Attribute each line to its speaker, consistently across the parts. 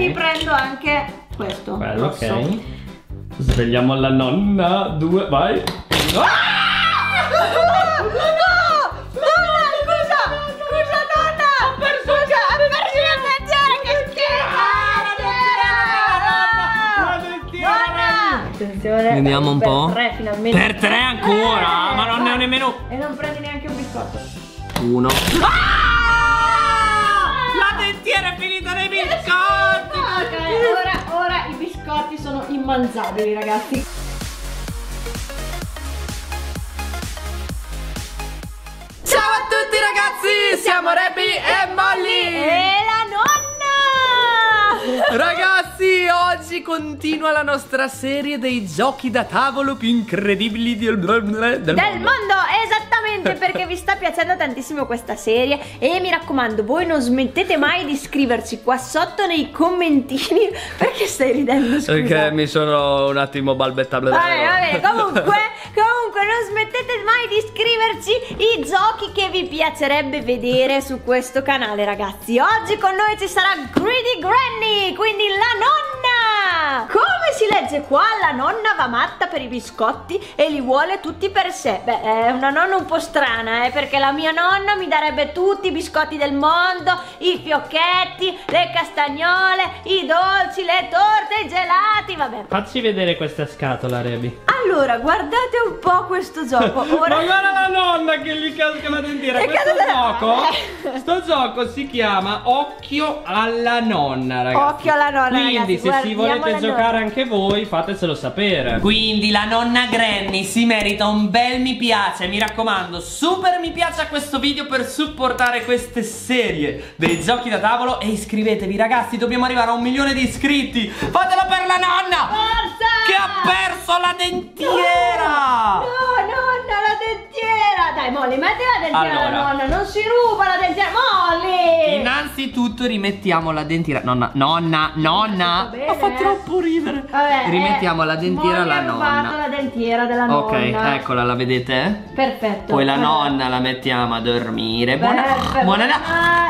Speaker 1: quindi prendo anche questo.
Speaker 2: Bello, ok. Svegliamo la nonna. 2, vai.
Speaker 1: Vediamo
Speaker 2: un po'.
Speaker 1: Per 3 finalmente.
Speaker 2: Per 3 ancora? Ma non ne ho nemmeno.
Speaker 1: E non prendi neanche un biscotto.
Speaker 2: 1. La dentiera è finita nei biscotti.
Speaker 1: Ok, ora i biscotti sono immangiabili, ragazzi.
Speaker 2: Ciao a tutti ragazzi, siamo Rebi e Molly.
Speaker 1: E la nonna.
Speaker 2: Ragazzi, oggi continua la nostra serie dei giochi da tavolo più incredibili del mondo.
Speaker 1: Esattamente, perché vi sta piacendo tantissimo questa serie. E mi raccomando, voi non smettete mai di scriverci qua sotto nei commentini. Perché stai ridendo, scusa?
Speaker 2: Perché mi sono un attimo balbettato.
Speaker 1: Vabbè, comunque non smettete mai di scriverci i giochi che vi piacerebbe vedere su questo canale, ragazzi. Oggi con noi ci sarà Greedy Granny, quindi la nonna. Come si legge qua, la nonna va matta per i biscotti e li vuole tutti per sé. Beh, è una nonna un po' strana, perché la mia nonna mi darebbe tutti i biscotti del mondo, i fiocchetti, le castagnole, i dolci, le torte, i gelati, vabbè.
Speaker 2: Facci vedere questa scatola, Rebi.
Speaker 1: Allora, guardate un po' questo gioco. Ora...
Speaker 2: Ma guarda la nonna che gli casca la dentiera. Sto gioco si chiama Occhio alla nonna, ragazzi.
Speaker 1: Occhio alla nonna,
Speaker 2: quindi
Speaker 1: ragazzi,
Speaker 2: se si volete giocare anche voi, fatecelo sapere. Quindi la nonna Granny si merita un bel mi piace. Mi raccomando, super mi piace a questo video per supportare queste serie dei giochi da tavolo. E iscrivetevi, ragazzi, dobbiamo arrivare a 1 milione di iscritti. Fatelo per la nonna!
Speaker 1: Forza!
Speaker 2: Che ha perso la dentiera!
Speaker 1: No, nonna, la dentiera! Dai, Molly, metti la dentiera alla nonna, non si ruba la dentiera, Molly!
Speaker 2: Innanzitutto rimettiamo la dentiera. Nonna.
Speaker 1: Bene,
Speaker 2: Ma fa troppo ridere.
Speaker 1: Vabbè,
Speaker 2: rimettiamo la dentiera alla
Speaker 1: Molly ha rubato la dentiera della nonna.
Speaker 2: Ok, eccola, la vedete?
Speaker 1: Perfetto.
Speaker 2: Poi la nonna la mettiamo a dormire.
Speaker 1: Perfetto.
Speaker 2: Buonanotte.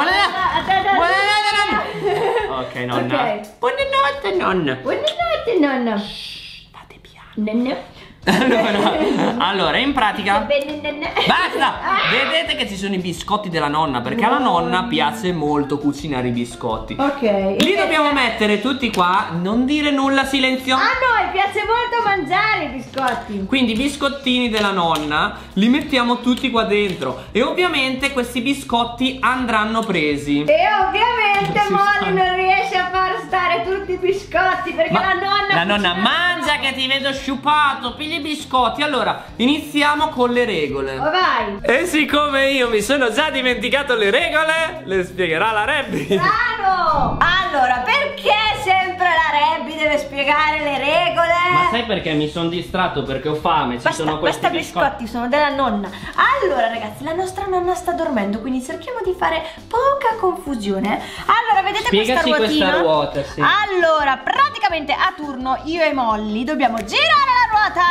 Speaker 2: Ok, nonna.
Speaker 1: Ok.
Speaker 2: Buonanotte, nonna.
Speaker 1: Buonanotte, nonna.
Speaker 2: State piano.
Speaker 1: Nonna.
Speaker 2: Allora, in pratica basta!
Speaker 1: Ah!
Speaker 2: Vedete che ci sono i biscotti della nonna, perché alla nonna piace molto cucinare i biscotti.
Speaker 1: Ok.
Speaker 2: Li dobbiamo mettere tutti qua. Non dire nulla, silenzio.
Speaker 1: A noi piace molto mangiare i biscotti.
Speaker 2: Quindi i biscottini della nonna li mettiamo tutti qua dentro. E ovviamente questi biscotti andranno presi.
Speaker 1: E ovviamente Molly non riesce a far stare tutti i biscotti, perché la nonna
Speaker 2: mangia che ti vedo sciupato. Pigli i biscotti. Allora, iniziamo con le regole.
Speaker 1: Oh, vai.
Speaker 2: E siccome io mi sono già dimenticato le regole, le spiegherà la Rebi.
Speaker 1: Bravo. Allora, perché sempre la Rebi deve spiegare le regole?
Speaker 2: Ma sai perché mi sono distratto? Perché ho fame. Sono questi
Speaker 1: biscotti sono della nonna. Allora, ragazzi, la nostra nonna sta dormendo, quindi cerchiamo di fare poca confusione. Allora, vedete
Speaker 2: Spiegaci questa ruota, sì.
Speaker 1: Allora, praticamente a turno io e Molly dobbiamo girare la ruota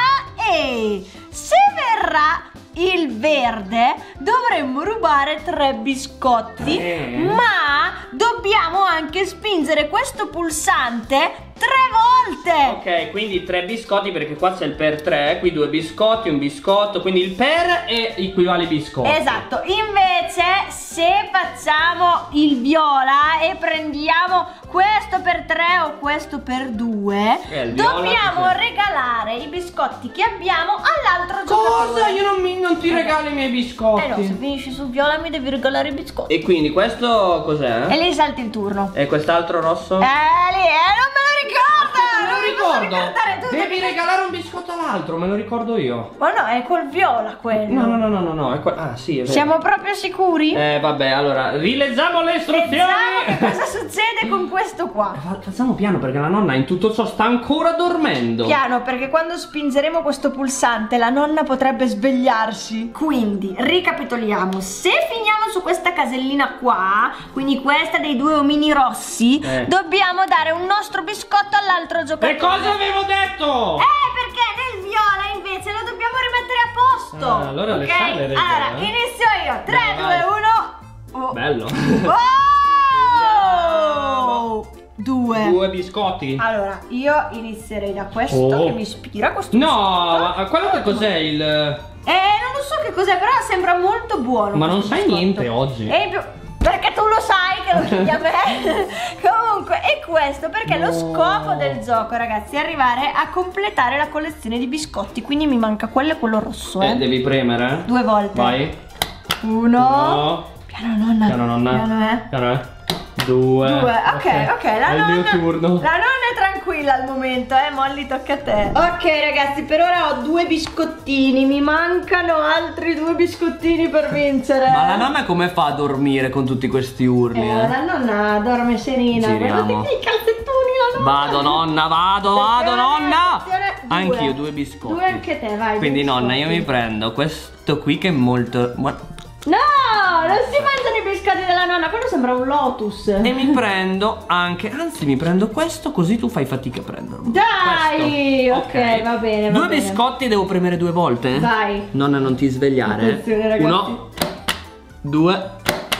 Speaker 1: e se verrà il verde dovremmo rubare 3 biscotti, ma dobbiamo anche spingere questo pulsante 3 volte.
Speaker 2: Ok, quindi 3 biscotti, perché qua c'è il per 3. Qui 2 biscotti, un biscotto. Quindi il per equivale biscotti.
Speaker 1: Esatto. Invece se facciamo il viola e prendiamo questo per 3 o questo per 2, dobbiamo regalare i biscotti che abbiamo all'altro giocatore.
Speaker 2: Cosa? Io non ti regalo i miei biscotti.
Speaker 1: No, se finisci su viola mi devi regalare i biscotti.
Speaker 2: E quindi questo cos'è?
Speaker 1: E lì salti il turno.
Speaker 2: E quest'altro rosso?
Speaker 1: Lì, non me lo ricordo.
Speaker 2: Me lo ricordo. Devi regalare un biscotto all'altro, me lo ricordo io.
Speaker 1: Ma no, è col viola quello.
Speaker 2: No, è ah sì, è vero.
Speaker 1: Siamo proprio sicuri?
Speaker 2: Vabbè, allora, rileggiamo le istruzioni.
Speaker 1: Che cosa succede con questo qua?
Speaker 2: Facciamo piano, perché la nonna in tutto ciò sta ancora dormendo.
Speaker 1: Piano, perché quando spingeremo questo pulsante la nonna potrebbe svegliarsi. Quindi, ricapitoliamo. Se finiamo su questa casellina qua, quindi questa dei 2 omini rossi, dobbiamo dare un nostro biscotto all'altro giocatore.
Speaker 2: E cosa avevo detto?
Speaker 1: Perché nel viola invece lo dobbiamo rimettere a posto.
Speaker 2: Allora le sai le regole.
Speaker 1: Allora, inizio io. 3, 2, 1.
Speaker 2: Bello.
Speaker 1: Oh! 2.
Speaker 2: 2 biscotti.
Speaker 1: Allora, io inizierei da questo che mi ispira. Questo
Speaker 2: no, ma quello che cos'è il...
Speaker 1: non lo so che cos'è, però sembra molto buono.
Speaker 2: Ma non sai
Speaker 1: biscotto.
Speaker 2: niente oggi.
Speaker 1: E in più, perché tu lo sai che lo chiedi a me. Comunque, è questo perché lo scopo del gioco, ragazzi, è arrivare a completare la collezione di biscotti. Quindi mi manca quello e quello rosso.
Speaker 2: Devi premere.
Speaker 1: 2 volte.
Speaker 2: Vai.
Speaker 1: 1. Piano nonna.
Speaker 2: Piano nonna. Piano 2.
Speaker 1: Ok, la
Speaker 2: è il mio
Speaker 1: nonna,
Speaker 2: turno.
Speaker 1: la nonna è tranquilla al momento, Molly, tocca a te. Ok ragazzi, per ora ho 2 biscottini, mi mancano altri 2 biscottini per vincere.
Speaker 2: Ma la nonna come fa a dormire con tutti questi urli?
Speaker 1: La nonna dorme serena.
Speaker 2: Giriamo.
Speaker 1: Guardate i calzettoni, la nonna.
Speaker 2: Vado nonna, vado nonna.
Speaker 1: Attenzione, 2.
Speaker 2: Anch'io 2 biscotti.
Speaker 1: 2 anche te, vai.
Speaker 2: Quindi nonna, io mi prendo questo qui che è molto...
Speaker 1: No, non si mangiano i biscotti della nonna, quello sembra un lotus.
Speaker 2: E mi prendo anche, anzi mi prendo questo così tu fai fatica a prenderlo.
Speaker 1: Dai, ok, va bene.
Speaker 2: 2 biscotti devo premere 2 volte?
Speaker 1: Vai.
Speaker 2: Nonna, non ti svegliare.
Speaker 1: Attenzione, ragazzi.
Speaker 2: 1, 2.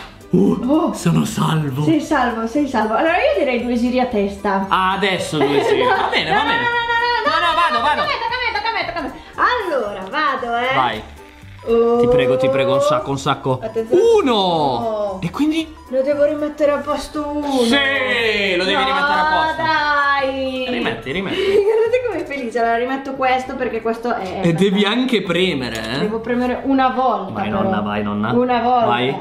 Speaker 2: Sono salvo.
Speaker 1: Sei salvo, sei salvo. Allora io direi 2 giri a testa.
Speaker 2: Ah, adesso 2 giri. Va bene, va bene.
Speaker 1: No,
Speaker 2: vado.
Speaker 1: Tocca a me. Allora, vado,
Speaker 2: Vai. Ti prego, un sacco.
Speaker 1: Attenzione.
Speaker 2: 1. E quindi?
Speaker 1: Lo devo rimettere a posto 1.
Speaker 2: Sì, lo devi rimettere a posto.
Speaker 1: Dai.
Speaker 2: Rimetti.
Speaker 1: Guardate com'è felice. Allora rimetto questo perché questo è...
Speaker 2: E devi anche premere,
Speaker 1: Devo premere una volta.
Speaker 2: Vai
Speaker 1: però.
Speaker 2: nonna, vai nonna.
Speaker 1: Una volta.
Speaker 2: Vai.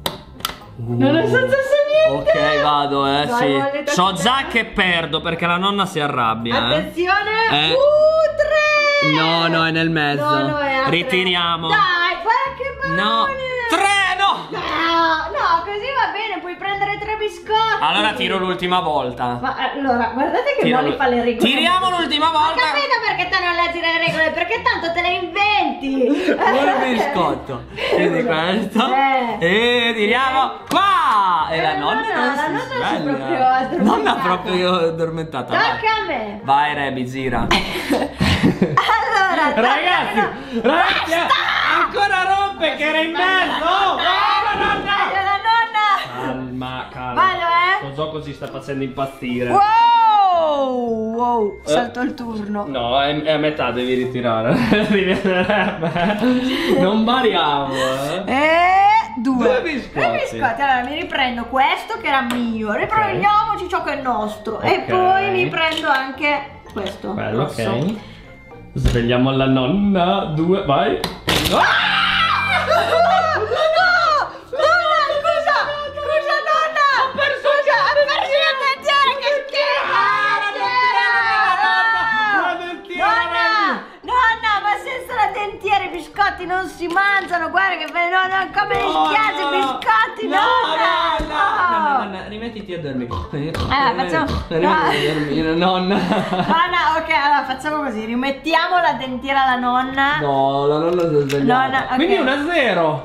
Speaker 1: Non è successo niente.
Speaker 2: Ok, vado,
Speaker 1: Vai,
Speaker 2: sì.
Speaker 1: Molly,
Speaker 2: So
Speaker 1: tocca a
Speaker 2: già
Speaker 1: te.
Speaker 2: che perdo perché la nonna si arrabbia.
Speaker 1: Attenzione. 3.
Speaker 2: No, è nel mezzo.
Speaker 1: No, è a 3.
Speaker 2: Ritiriamo.
Speaker 1: Dai, guarda che buone.
Speaker 2: No. 3, no.
Speaker 1: No, così va bene, puoi prendere 3 biscotti.
Speaker 2: Allora tiro l'ultima volta.
Speaker 1: Ma allora, guardate che Molly fa le regole.
Speaker 2: Tiriamo l'ultima
Speaker 1: Ho
Speaker 2: volta.
Speaker 1: capito perché te non leggi le regole, perché tanto te le inventi.
Speaker 2: Un biscotto. Quindi questo. E tiriamo qua. E la nonna non si
Speaker 1: si è
Speaker 2: sveglia.
Speaker 1: proprio addormentata.
Speaker 2: Nonna proprio addormentata. Vai.
Speaker 1: Tocca a me.
Speaker 2: Vai Rebi, gira.
Speaker 1: Allora,
Speaker 2: Ragazzi, ancora rompe che era in mezzo.
Speaker 1: la nonna.
Speaker 2: Calma.
Speaker 1: Vado,
Speaker 2: Questo gioco si sta facendo impazzire.
Speaker 1: Wow, salto il turno.
Speaker 2: No, è a metà, devi ritirare. Non variamo,
Speaker 1: Due
Speaker 2: biscotti.
Speaker 1: Allora mi riprendo questo che era mio. Riprendiamoci ciò che è nostro. E
Speaker 2: Ok.
Speaker 1: poi mi prendo anche questo.
Speaker 2: Bello,
Speaker 1: rosso.
Speaker 2: ok. Svegliamo la nonna. 2, vai.
Speaker 1: No! Nonna, scusa, nonna! Ho perso la dentiera, che schifo! Nonna, ma senza la dentiera i biscotti non si mangiano, guarda che bello, no, come mi spiace i biscotti,
Speaker 2: No, rimettiti a dormire.
Speaker 1: Facciamo...
Speaker 2: Nonna.
Speaker 1: Nonna, ok, allora facciamo così, rimettiamo la dentiera alla nonna.
Speaker 2: No, la nonna si è svegliata.
Speaker 1: Nonna, ok.
Speaker 2: Quindi 1-0.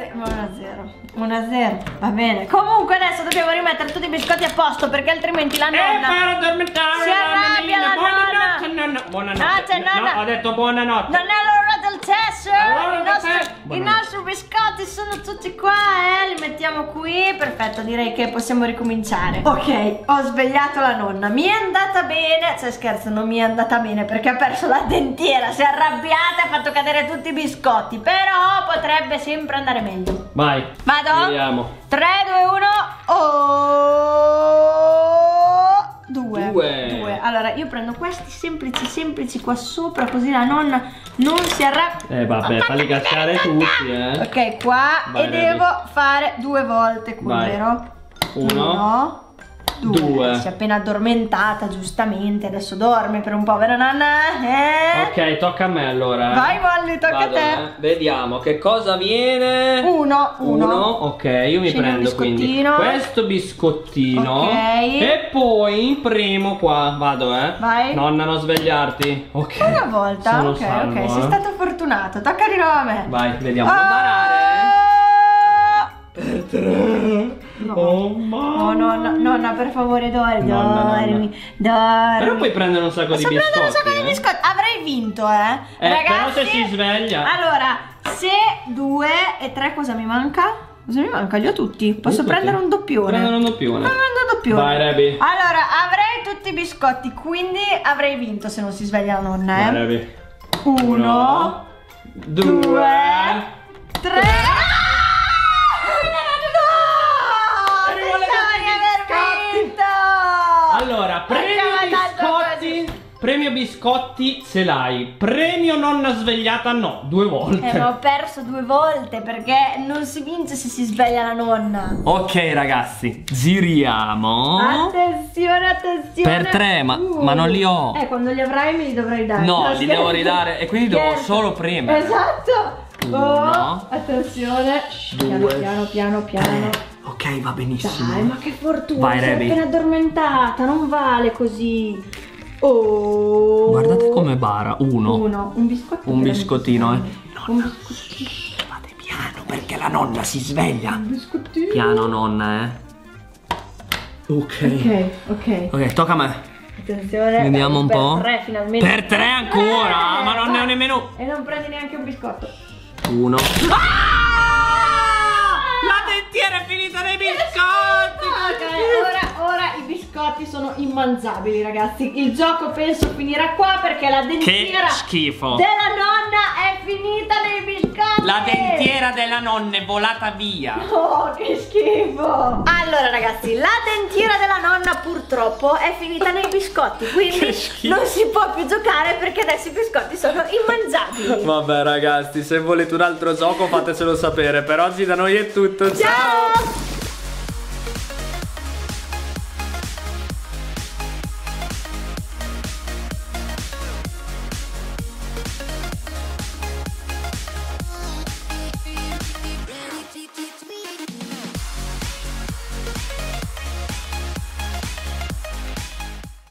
Speaker 1: 1-0, va bene. Comunque adesso dobbiamo rimettere tutti i biscotti a posto perché altrimenti la nonna
Speaker 2: per addormentare.
Speaker 1: si arrabbia la nonna.
Speaker 2: Nonna. Buonanotte.
Speaker 1: Notte, nonna.
Speaker 2: No, ho detto buonanotte.
Speaker 1: Non è l'ora del tè, sir.
Speaker 2: Allora,
Speaker 1: I nostri biscotti sono tutti qua, li mettiamo qui. Perfetto, direi che possiamo ricominciare. Ok, ho svegliato la nonna. Mi è andata bene. Cioè scherzo, non mi è andata bene perché ha perso la dentiera. Si è arrabbiata e ha fatto cadere tutti i biscotti. Però potrebbe sempre andare meglio.
Speaker 2: Vai.
Speaker 1: Vado?
Speaker 2: Vediamo.
Speaker 1: 3, 2, 1. 2. Allora io prendo questi semplici qua sopra, così la nonna non si arrabbia.
Speaker 2: Vabbè, falli cacciare tutti,
Speaker 1: Ok, qua.
Speaker 2: Vai,
Speaker 1: e devo fare 2 volte qui,
Speaker 2: Vai.
Speaker 1: vero?
Speaker 2: 1, 2.
Speaker 1: Si è appena addormentata, giustamente. Adesso dorme per un po', vero nonna?
Speaker 2: Ok, tocca a me allora.
Speaker 1: Vai Molly, tocca
Speaker 2: Vado,
Speaker 1: a te.
Speaker 2: Vediamo che cosa viene.
Speaker 1: 1.
Speaker 2: Ok, io mi
Speaker 1: Scegli un
Speaker 2: prendo quindi
Speaker 1: biscottino.
Speaker 2: questo biscottino.
Speaker 1: Ok.
Speaker 2: E poi imprimo qua. Vado,
Speaker 1: Vai.
Speaker 2: Nonna, non svegliarti. Ok.
Speaker 1: Una volta.
Speaker 2: Sono
Speaker 1: Ok,
Speaker 2: salvo,
Speaker 1: ok, sei stato fortunato. Tocca di nuovo a me.
Speaker 2: Vai, vediamo. Non barare. Per 3.
Speaker 1: No.
Speaker 2: Oh mamma.
Speaker 1: Nonna, per favore, dormi.
Speaker 2: Dormi. Però puoi prendere un sacco di
Speaker 1: Posso
Speaker 2: biscotti.
Speaker 1: prendere un sacco di biscotti. Avrei vinto, Ragazzi,
Speaker 2: però se si sveglia.
Speaker 1: Allora, se 2 e 3 cosa mi manca? Cosa mi manca? Li ho tutti. Posso prendere un doppione?
Speaker 2: Prendere un doppione.
Speaker 1: Vai,
Speaker 2: Rebi.
Speaker 1: Allora, avrei tutti i biscotti, quindi avrei vinto se non si sveglia la nonna,
Speaker 2: Vai, Rebi.
Speaker 1: 1, 2, 3.
Speaker 2: Allora, premio biscotti ce l'hai. Premio nonna svegliata no, 2 volte.
Speaker 1: Ma ho perso 2 volte perché non si vince se si sveglia la nonna.
Speaker 2: Ok ragazzi, giriamo.
Speaker 1: Attenzione, attenzione.
Speaker 2: Per 3, ma non li ho.
Speaker 1: Quando li avrai me li dovrai dare.
Speaker 2: No, li devo ridare e quindi devo solo premere.
Speaker 1: Esatto.
Speaker 2: 1,
Speaker 1: attenzione.
Speaker 2: 2,
Speaker 1: Piano.
Speaker 2: Ok, va benissimo.
Speaker 1: Dai, ma che fortuna.
Speaker 2: Vai,
Speaker 1: sei
Speaker 2: Rebi.
Speaker 1: appena addormentata, non vale così. Oh.
Speaker 2: Guardate come bara. 1.
Speaker 1: Un biscottino.
Speaker 2: Un biscottino,
Speaker 1: Un biscottino.
Speaker 2: Fate piano perché la nonna si sveglia.
Speaker 1: Un biscottino.
Speaker 2: Piano nonna, Ok, tocca a me.
Speaker 1: Attenzione.
Speaker 2: Vediamo un po'.
Speaker 1: Per 3 finalmente.
Speaker 2: Per 3 ancora, ma non ne ho nemmeno.
Speaker 1: E non prendi neanche un biscotto.
Speaker 2: 1. La dentiera è finita nei biscotti.
Speaker 1: Ora i biscotti sono immangiabili, ragazzi. Il gioco penso finirà qua perché la dentiera
Speaker 2: Che schifo.
Speaker 1: della nonna è finita nei biscotti.
Speaker 2: La dentiera della nonna è volata via.
Speaker 1: Oh, che schifo. Allora ragazzi, la dentiera della nonna purtroppo è finita nei biscotti, quindi non si può più giocare perché adesso i biscotti sono immangiabili.
Speaker 2: Vabbè ragazzi, se volete un altro gioco fatecelo sapere. Per oggi da noi è tutto. Ciao.